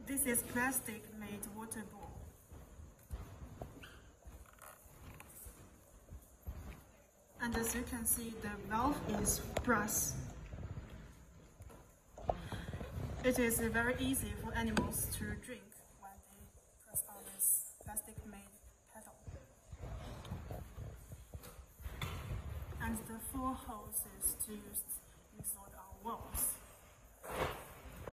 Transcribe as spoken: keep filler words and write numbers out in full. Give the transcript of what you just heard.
This is plastic-made water bowl. And as you can see, the valve is brass. It is very easy for animals to drink when they press on this plastic-made pedal. And the four hoses to use installed on walls.